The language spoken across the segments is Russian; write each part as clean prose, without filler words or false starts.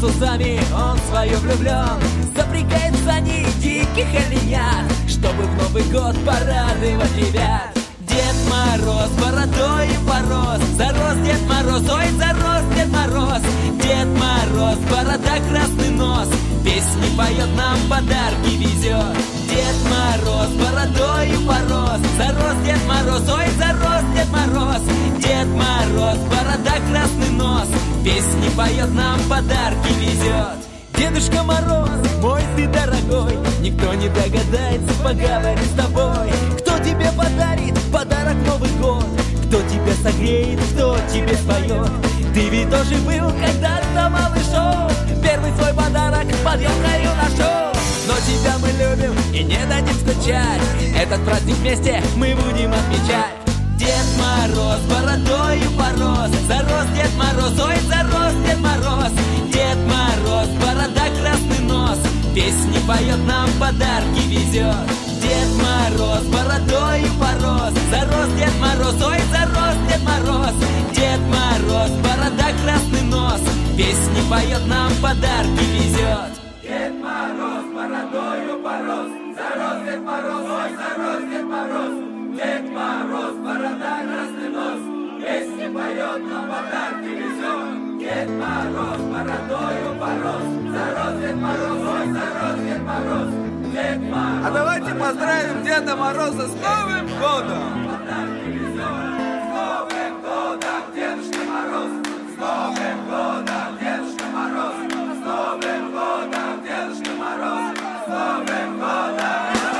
с усами, он в свое влюблен. Запрягает в сани диких оленят, чтобы в Новый год порадовать ребят. Дед Мороз бородою порос, зарос Дед Мороз, ой, зарос Дед Мороз. Дед Мороз, борода, красный нос, песни поет, нам подарки везет. Дед Мороз бородою порос, зарос Дед Мороз, ой, зарос Дед Мороз. Дед Мороз, борода, красный нос, песни поет, нам подарки везет. Дедушка Мороз, мой ты дорогой, никто не догадается поговорить с тобой. Кто тебе подарит подарок Новый год? Кто тебя согреет, кто тебе споет? Ты ведь тоже был когда-то малышом, первый свой подарок под елкою нашел. Но тебя мы любим и не дадим скучать, этот праздник вместе мы будем отмечать. Дед Мороз бородою порос, зарос Дед Мороз, ой, зарос Дед Мороз. Дед Мороз, борода, красный нос, песни поет, нам подарки везет. Дед Мороз бородою порос, зарос Дед Мороз, ой, зарос Дед Мороз. Дед Мороз, борода, красный нос, песни поет, нам подарки везет. Дед Мороз бородою порос, зарос Дед Мороз, ой, зарос Дед Мороз. Дед Мороз, борода, красный нос, песни поет, нам подарки везет. Дед Мороз бородою порос, зарос Дед Мороз, ой, зарос Дед Мороз. Дед Мороз. А давайте поздравим Деда Мороза с Новым годом! Подарки везет. С Новым годом, Дедушка Мороз! С Новым годом, Дедушка Мороз! С Новым годом, Дедушка Мороз! С Новым годом!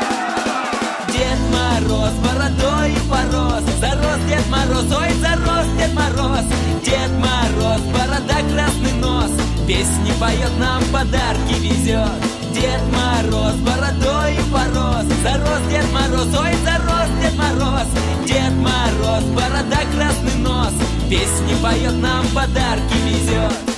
Дед Мороз бородою порос, зарос Дед Мороз, ой, зарос Дед Мороз. Дед Мороз, борода, красный нос, песни поет, нам подарки везет. Дед Мороз бородою порос, зарос Дед Мороз, ой, зарос Дед Мороз. Дед Мороз, борода, красный нос, песни поет, нам подарки везет.